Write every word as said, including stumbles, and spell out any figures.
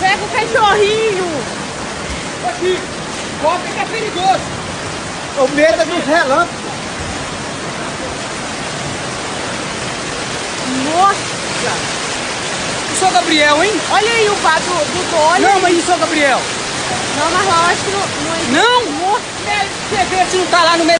Pega o cachorrinho. Aqui, corta que é perigoso. O medo é dos relâmpagos. Nossa. O seu Gabriel, hein? Olha aí o pato do Dolly. Não, mas e o seu Gabriel? Não, mas eu acho que não... Não, Não? Você vê se não tá lá no meio.